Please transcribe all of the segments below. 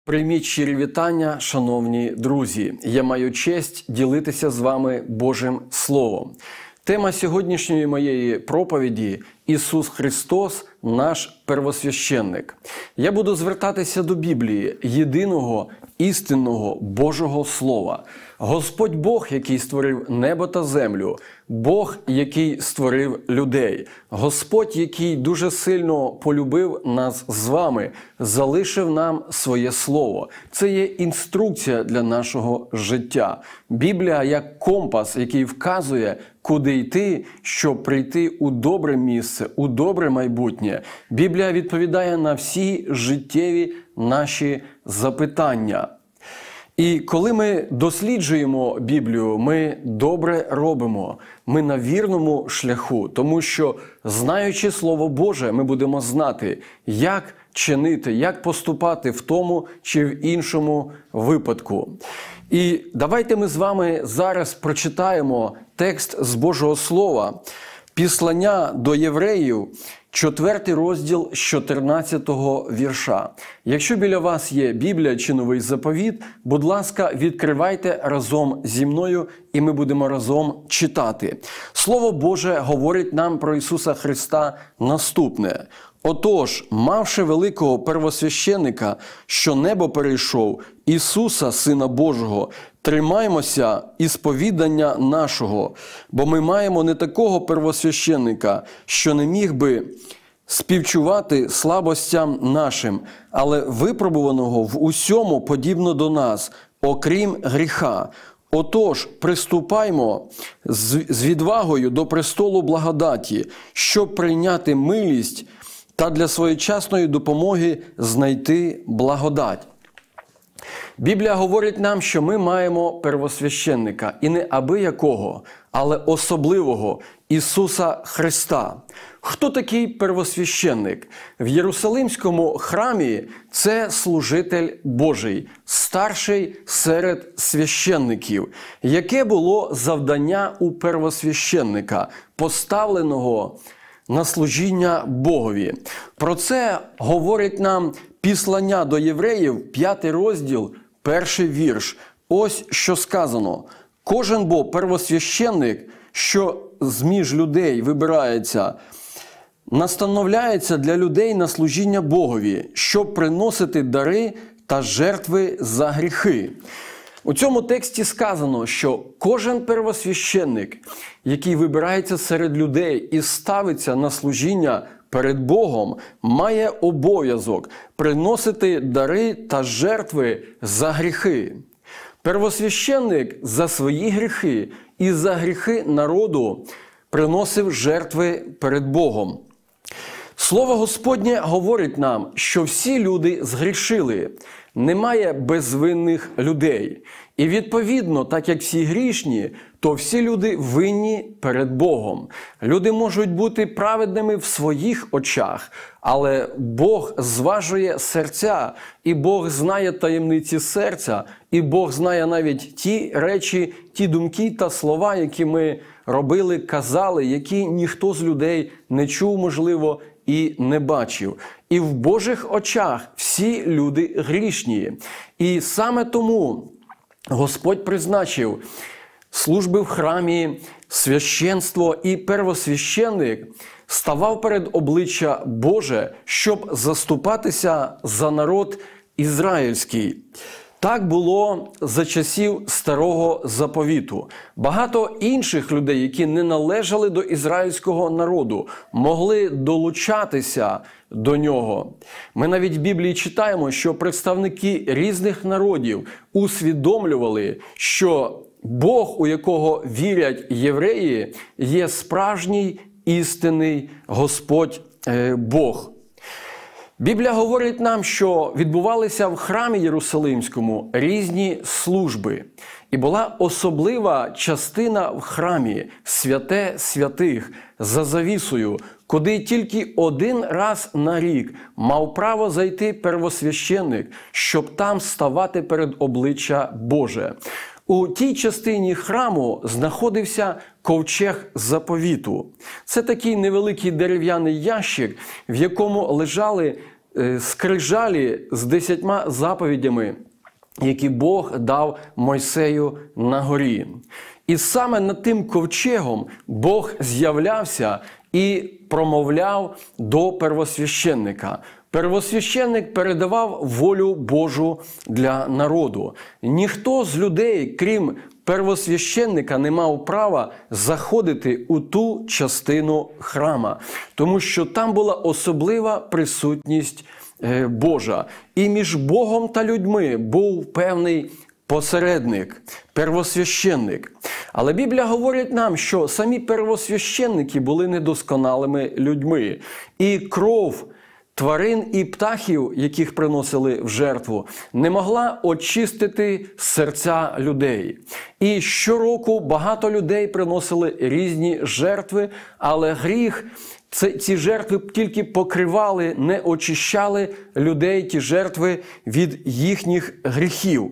Прийміть щирі вітання, шановні друзі. Я маю честь ділитися з вами Божим Словом. Тема сьогоднішньої моєї проповіді – Ісус Христос – наш первосвященник. Я буду звертатися до Біблії, єдиного, істинного Божого Слова. Господь Бог, який створив небо та землю, Бог, який створив людей, Господь, який дуже сильно полюбив нас з вами, залишив нам своє Слово. Це є інструкція для нашого життя. Біблія як компас, який вказує, куди йти, щоб прийти у добре місце, у добре майбутнє. Біблія відповідає на всі життєві наші запитання. І коли ми досліджуємо Біблію, ми добре робимо, ми на вірному шляху, тому що, знаючи Слово Боже, ми будемо знати, як чинити, як поступати в тому чи в іншому випадку. І давайте ми з вами зараз прочитаємо текст з Божого Слова, Післання до євреїв, 4 розділ з 14-го вірша. Якщо біля вас є Біблія чи Новий Заповіт, будь ласка, відкривайте разом зі мною, і ми будемо разом читати. Слово Боже говорить нам про Ісуса Христа наступне. «Отож, мавши великого первосвященника, що небо перейшов, Ісуса, Сина Божого, тримаймося ісповідання нашого, бо ми маємо не такого первосвященника, що не міг би співчувати слабостям нашим, але випробуваного в усьому подібно до нас, окрім гріха. Отож, приступаймо з відвагою до престолу благодаті, щоб прийняти милість та для своєчасної допомоги знайти благодать». Біблія говорить нам, що ми маємо первосвященника, і не абиякого, але особливого Ісуса Христа. Хто такий первосвященник? В Єрусалимському храмі це служитель Божий, старший серед священників. Яке було завдання у первосвященника, поставленого на служіння Богові? Про це говорить нам Післання до євреїв, 5 розділ, 1 вірш. Ось що сказано. «Кожен бо первосвященник, що з-між людей вибирається, настановляється для людей на служіння Богові, щоб приносити дари та жертви за гріхи». У цьому тексті сказано, що кожен первосвященник, який вибирається серед людей і ставиться на служіння перед Богом, має обов'язок приносити дари та жертви за гріхи. Первосвященник за свої гріхи і за гріхи народу приносив жертви перед Богом. Слово Господнє говорить нам, що всі люди згрішили, немає безвинних людей. І відповідно, так як всі грішні, то всі люди винні перед Богом. Люди можуть бути праведними в своїх очах, але Бог зважує серця, і Бог знає таємниці серця, і Бог знає навіть ті речі, ті думки та слова, які ми робили, казали, які ніхто з людей не чув, можливо, і не бачив. І в Божих очах всі люди грішні. І саме тому Господь призначив служби в храмі, священство, і первосвященник ставав перед обличчя Боже, щоб заступатися за народ ізраїльський. Так було за часів Старого Заповіту. Багато інших людей, які не належали до ізраїльського народу, могли долучатися до нього. Ми навіть в Біблії читаємо, що представники різних народів усвідомлювали, що Бог, у якого вірять євреї, є справжній істинний Господь Бог. Біблія говорить нам, що відбувалися в храмі Єрусалимському різні служби. І була особлива частина в храмі – святе святих за завісою, куди тільки один раз на рік мав право зайти первосвященник, щоб там ставати перед обличчя Боже. У тій частині храму знаходився ковчег заповіту. Це такий невеликий дерев'яний ящик, в якому лежали скрижалі з 10 заповідями, які Бог дав Мойсею на горі. І саме над тим ковчегом Бог з'являвся і промовляв до первосвященника. Первосвященник передавав волю Божу для народу. Ніхто з людей, крім первосвященника, не мав права заходити у ту частину храма, тому що там була особлива присутність Божа. І між Богом та людьми був певний посередник, первосвященник. Але Біблія говорить нам, що самі первосвященники були недосконалими людьми. І кров тварин і птахів, яких приносили в жертву, не могла очистити серця людей. І щороку багато людей приносили різні жертви, але гріх, ці жертви тільки покривали, не очищали людей, ті жертви, від їхніх гріхів.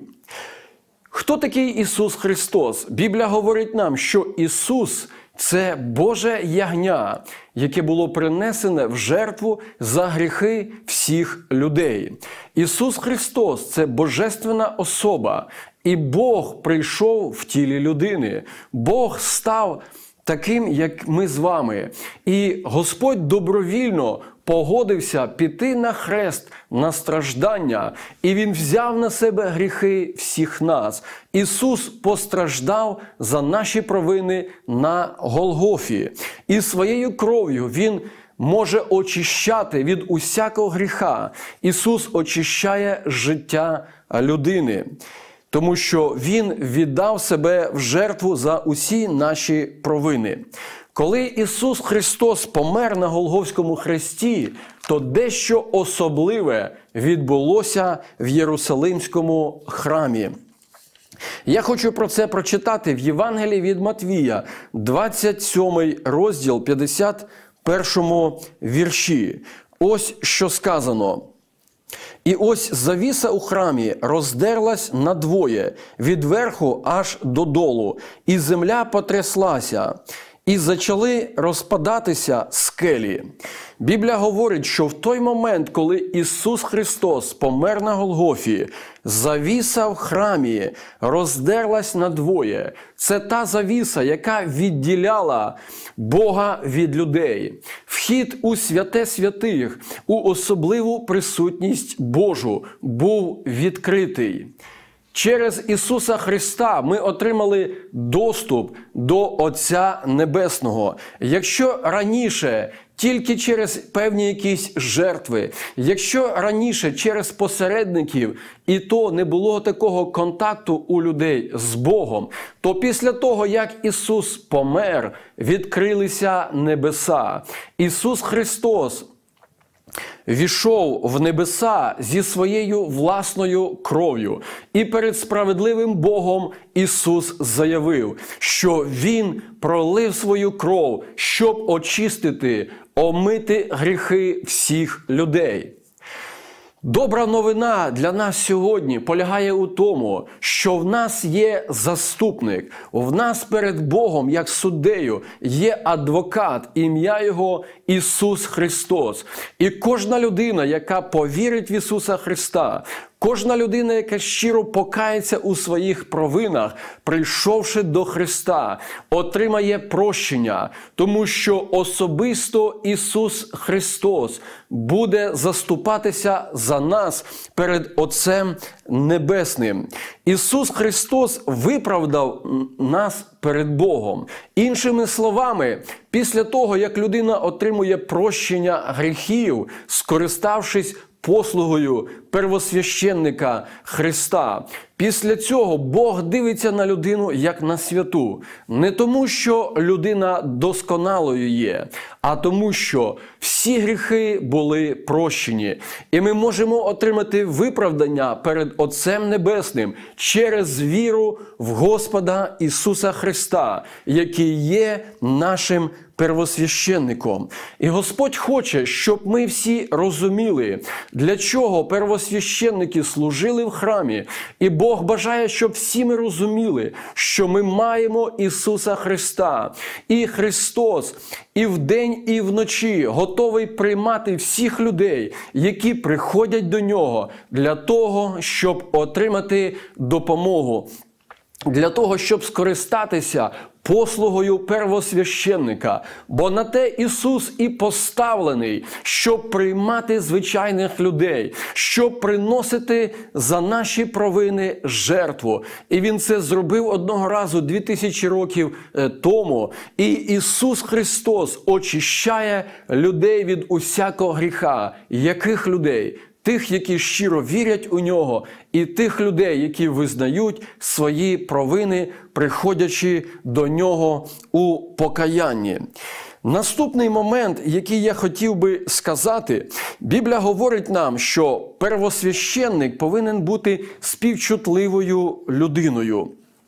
Хто такий Ісус Христос? Біблія говорить нам, що Ісус – це Боже ягня, яке було принесене в жертву за гріхи всіх людей. Ісус Христос – це божественна особа, і Бог прийшов в тілі людини. Бог став таким, як ми з вами. І Господь добровільно погодився піти на хрест, на страждання, і Він взяв на себе гріхи всіх нас. Ісус постраждав за наші провини на Голгофі. І своєю кров'ю Він може очищати від усякого гріха. Ісус очищає життя людини, тому що Він віддав себе в жертву за усі наші провини. Коли Ісус Христос помер на Голгофському хресті, то дещо особливе відбулося в Єрусалимському храмі. Я хочу про це прочитати в Євангелії від Матвія, 27 розділ, 51 вірші. Ось що сказано. «І ось завіса у храмі роздерлась надвоє, від верху аж додолу, і земля потряслася, і почали розпадатися скелі». Біблія говорить, що в той момент, коли Ісус Христос помер на Голгофі, завіса в храмі роздерлась надвоє. Це та завіса, яка відділяла Бога від людей. Вхід у святе святих, у особливу присутність Божу був відкритий. Через Ісуса Христа ми отримали доступ до Отця Небесного. Якщо раніше тільки через певні якісь жертви, якщо раніше через посередників, і то не було такого контакту у людей з Богом, то після того, як Ісус помер, відкрилися небеса. Ісус Христос війшов в небеса зі своєю власною кров'ю. І перед справедливим Богом Ісус заявив, що Він пролив свою кров, щоб очистити, омити гріхи всіх людей. Добра новина для нас сьогодні полягає у тому, що в нас є заступник, в нас перед Богом, як суддею, є адвокат, ім'я Його Ісус Христос. І кожна людина, яка повірить в Ісуса Христа, кожна людина, яка щиро покається у своїх провинах, прийшовши до Христа, отримає прощення, тому що особисто Ісус Христос буде заступатися за нас перед Отцем Небесним. Ісус Христос виправдав нас перед Богом. Іншими словами, після того, як людина отримує прощення гріхів, скориставшись послугою первосвященника Христа, після цього Бог дивиться на людину як на святу. Не тому, що людина досконалою є, а тому, що всі гріхи були прощені. І ми можемо отримати виправдання перед Отцем Небесним через віру в Господа Ісуса Христа, який є нашим первосвященником. І Господь хоче, щоб ми всі розуміли, для чого первосвященники служили в храмі. І Бог Бог бажає, щоб всі ми розуміли, що ми маємо Ісуса Христа. І Христос і вдень, і вночі готовий приймати всіх людей, які приходять до Нього для того, щоб отримати допомогу, для того, щоб скористатися послугою первосвященника. Бо на те Ісус і поставлений, щоб приймати звичайних людей, щоб приносити за наші провини жертву. І Він це зробив одного разу 2000 років тому. І Ісус Христос очищає людей від усякого гріха. Яких людей? Тих, які щиро вірять у Нього, і тих людей, які визнають свої провини, приходячи до Нього у покаянні. Наступний момент, який я хотів би сказати, Біблія говорить нам, що первосвященник повинен бути співчутливою людиною.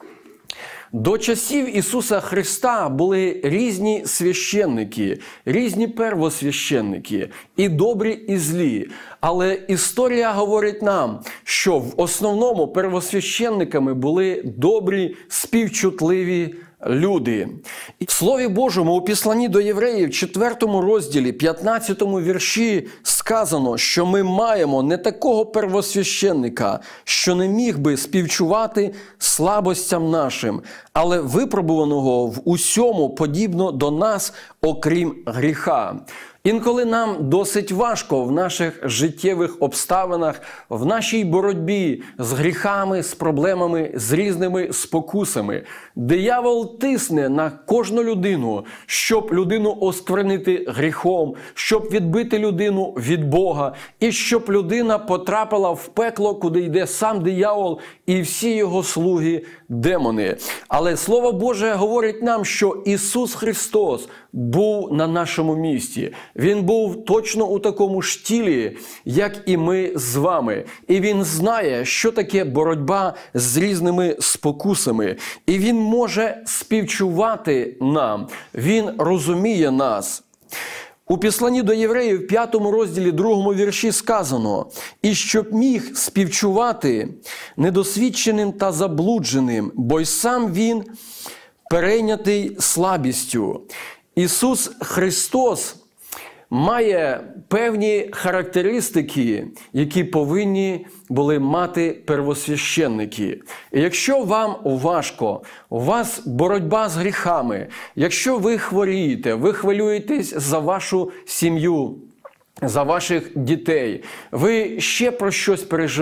До часів Ісуса Христа були різні священники, різні первосвященники, і добрі, і злі. Але історія говорить нам, що в основному первосвященниками були добрі, співчутливі люди. І в Слові Божому у Післанні до Євреїв, 4 розділі, 15 вірші сказано, що ми маємо не такого первосвященника, що не міг би співчувати слабостям нашим, але випробуваного в усьому подібно до нас, окрім гріха. Інколи нам досить важко в наших життєвих обставинах, в нашій боротьбі з гріхами, з проблемами, з різними спокусами. Диявол тисне на кожну людину, щоб людину осквернити гріхом, щоб відбити людину від Бога, і щоб людина потрапила в пекло, куди йде сам диявол і всі його слуги демони. Але Слово Боже говорить нам, що Ісус Христос був на нашому місці. Він був точно у такому ж тілі, як і ми з вами. І Він знає, що таке боротьба з різними спокусами. І Він може співчувати нам. Він розуміє нас. У Післанні до Євреїв, в 5 розділі, 2 вірші сказано: «І щоб міг співчувати недосвідченим та заблудженим, бо й сам Він перейнятий слабістю». Ісус Христос має певні характеристики, які повинні були мати первосвященники. І якщо вам важко, у вас боротьба з гріхами, якщо ви хворієте, ви хвилюєтесь за вашу сім'ю, за ваших дітей, ви ще про щось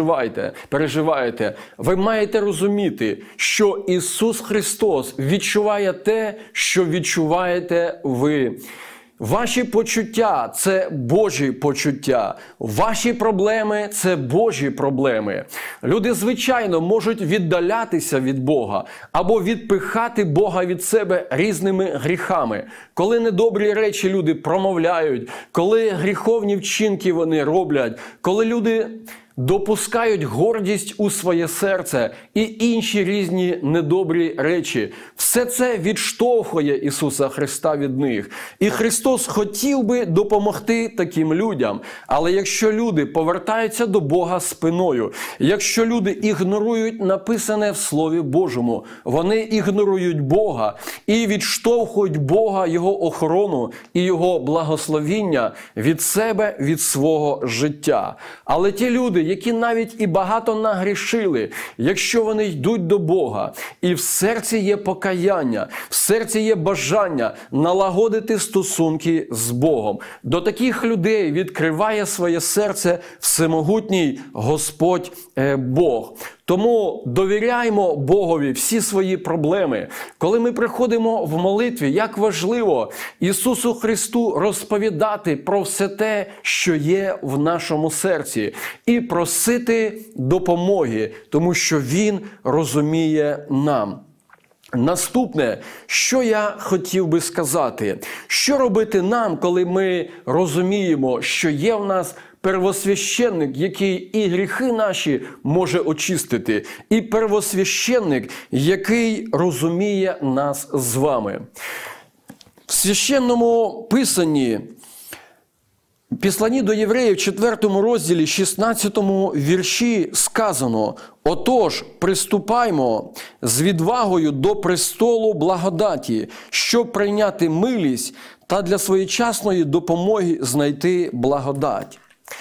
переживаєте, ви маєте розуміти, що Ісус Христос відчуває те, що відчуваєте ви. Ваші почуття – це Божі почуття. Ваші проблеми – це Божі проблеми. Люди, звичайно, можуть віддалятися від Бога або відпихати Бога від себе різними гріхами. Коли недобрі речі люди промовляють, коли гріховні вчинки вони роблять, коли люди допускають гордість у своє серце і інші різні недобрі речі. Все це відштовхує Ісуса Христа від них. І Христос хотів би допомогти таким людям. Але якщо люди повертаються до Бога спиною, якщо люди ігнорують написане в Слові Божому, вони ігнорують Бога і відштовхують Бога, Його охорону і Його благословіння від себе, від свого життя. Але ті люди, які навіть і багато нагрішили, якщо вони йдуть до Бога, і в серці є покаяння, в серці є бажання налагодити стосунки з Богом, до таких людей відкриває своє серце всемогутній Господь Бог. Тому довіряймо Богові всі свої проблеми. Коли ми приходимо в молитві, як важливо Ісусу Христу розповідати про все те, що є в нашому серці, і просити допомоги, тому що Він розуміє нам. Наступне, що я хотів би сказати, що робити нам, коли ми розуміємо, що є в нас первосвященник, який і гріхи наші може очистити, і первосвященник, який розуміє нас з вами. В Священному Писанні В Післанні до Євреїв, 4 розділі, 16 вірші сказано: «Отож, приступаймо з відвагою до престолу благодаті, щоб прийняти милість та для своєчасної допомоги знайти благодать».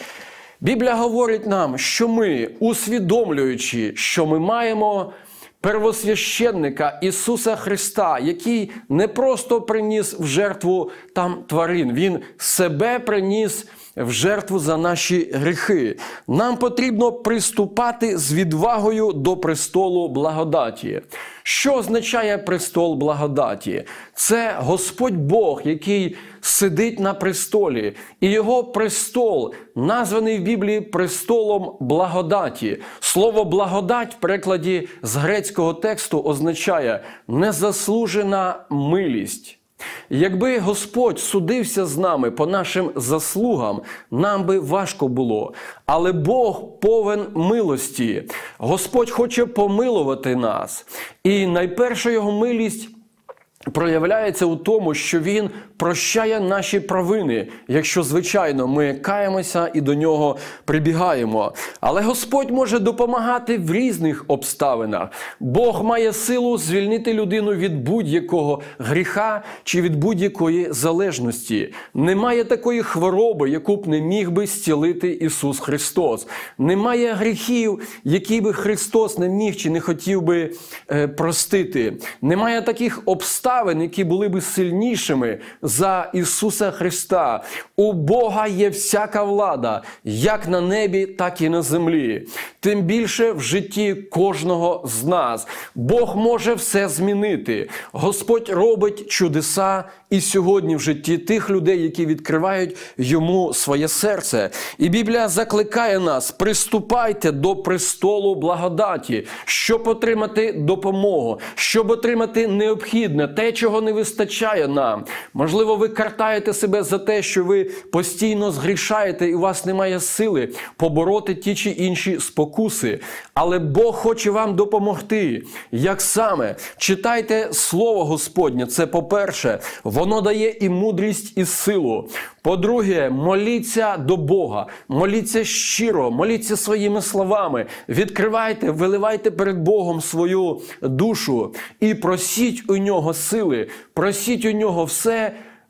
Біблія говорить нам, що ми, усвідомлюючи, що ми маємо первосвященника Ісуса Христа, який не просто приніс в жертву там тварин, Він себе приніс в жертву за наші гріхи. Нам потрібно приступати з відвагою до престолу благодаті. Що означає престол благодаті? Це Господь Бог, який сидить на престолі. І його престол названий в Біблії престолом благодаті. Слово «благодать» в перекладі з грецького тексту означає «незаслужена милість». Якби Господь судився з нами по нашим заслугам, нам би важко було. Але Бог повен милості. Господь хоче помилувати нас. І найперша його милість проявляється у тому, що Він прощає наші провини, якщо, звичайно, ми каємося і до нього прибігаємо. Але Господь може допомагати в різних обставинах. Бог має силу звільнити людину від будь-якого гріха чи від будь-якої залежності. Немає такої хвороби, яку б не міг би зцілити Ісус Христос. Немає гріхів, які би Христос не міг чи не хотів би простити. Немає таких обставин, які були би сильнішими за Ісуса Христа. У Бога є всяка влада, як на небі, так і на землі. Тим більше в житті кожного з нас. Бог може все змінити. Господь робить чудеса і сьогодні в житті тих людей, які відкривають Йому своє серце. І Біблія закликає нас: приступайте до престолу благодаті, щоб отримати допомогу, щоб отримати необхідне, те, чого не вистачає нам. Можливо, ви картаєте себе за те, що ви постійно згрішаєте і у вас немає сили побороти ті чи інші спокуси. Але Бог хоче вам допомогти. Як саме? Читайте Слово Господнє, це по-перше. Воно дає і мудрість, і силу. По-друге, моліться до Бога. Моліться щиро, моліться своїми словами. Відкривайте, виливайте перед Богом свою душу і просіть у Нього сили. Просіть у Нього все,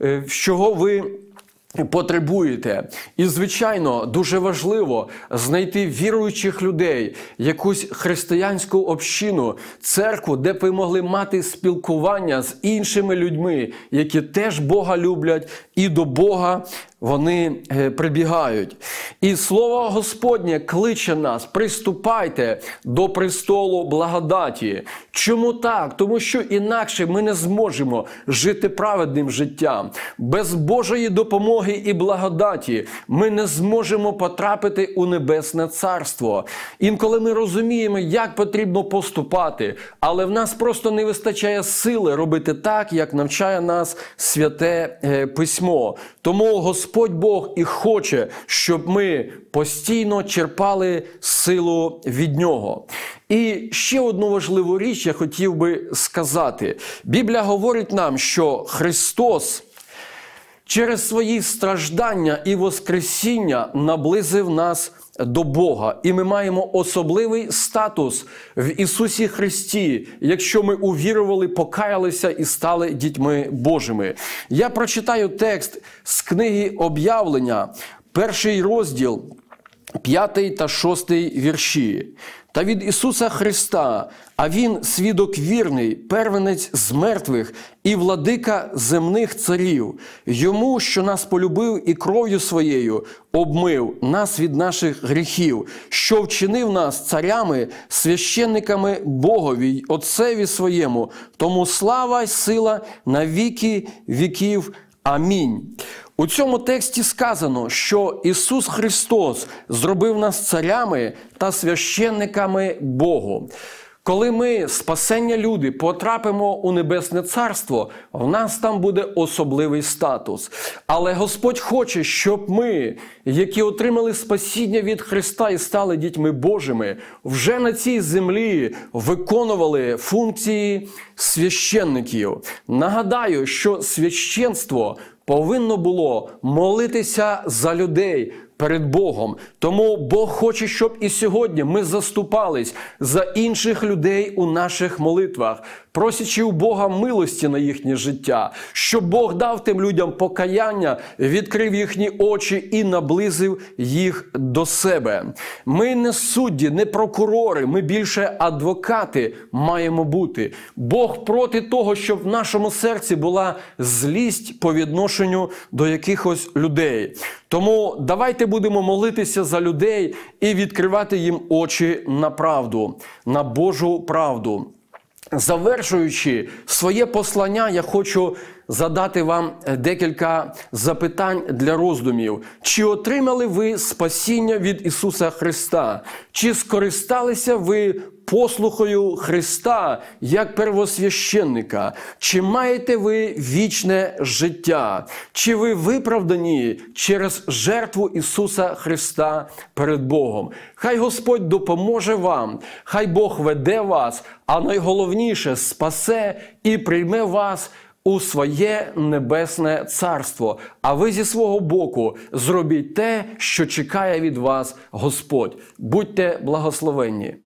чого ви потребуєте. І, звичайно, дуже важливо знайти віруючих людей, якусь християнську общину, церкву, де б ви могли мати спілкування з іншими людьми, які теж Бога люблять і до Бога вони прибігають. І Слово Господнє кличе нас: приступайте до престолу благодаті. Чому так? Тому що інакше ми не зможемо жити праведним життям. Без Божої допомоги і благодаті ми не зможемо потрапити у Небесне Царство. Інколи ми розуміємо, як потрібно поступати, але в нас просто не вистачає сили робити так, як навчає нас Святе Письмо. Тому Господь Бог і хоче, щоб ми постійно черпали силу від Нього. І ще одну важливу річ я хотів би сказати. Біблія говорить нам, що Христос через свої страждання і воскресіння наблизив нас до Бога. І ми маємо особливий статус в Ісусі Христі, якщо ми увірували, покаялися і стали дітьми Божими. Я прочитаю текст з книги Об'явлення, 1 розділ, 5 та 6 вірші. «Та від Ісуса Христа, а Він свідок вірний, первенець з мертвих і владика земних царів, Йому, що нас полюбив і кров'ю Своєю обмив нас від наших гріхів, що вчинив нас царями, священниками Богові, Отцеві Своєму, тому слава й сила на віки віків. Амінь». У цьому тексті сказано, що Ісус Христос зробив нас царями та священниками Богу. Коли ми, спасення люди, потрапимо у Небесне Царство, в нас там буде особливий статус. Але Господь хоче, щоб ми, які отримали спасіння від Христа і стали дітьми Божими, вже на цій землі виконували функції священників. Нагадаю, що священство повинно було молитися за людей перед Богом. Тому Бог хоче, щоб і сьогодні ми заступались за інших людей у наших молитвах, просячи у Бога милості на їхнє життя, щоб Бог дав тим людям покаяння, відкрив їхні очі і наблизив їх до себе. Ми не судді, не прокурори, ми більше адвокати маємо бути. Бог проти того, щоб в нашому серці була злість по відношенню до якихось людей. Тому давайте будемо молитися за людей і відкривати їм очі на правду, на Божу правду. Завершуючи своє послання, я хочу задати вам декілька запитань для роздумів. Чи отримали ви спасіння від Ісуса Христа? Чи скористалися ви послухою Христа як первосвященника? Чи маєте ви вічне життя? Чи ви виправдані через жертву Ісуса Христа перед Богом? Хай Господь допоможе вам, хай Бог веде вас, а найголовніше спасе і прийме вас у своє небесне царство. А ви зі свого боку зробіть те, що чекає від вас Господь. Будьте благословенні.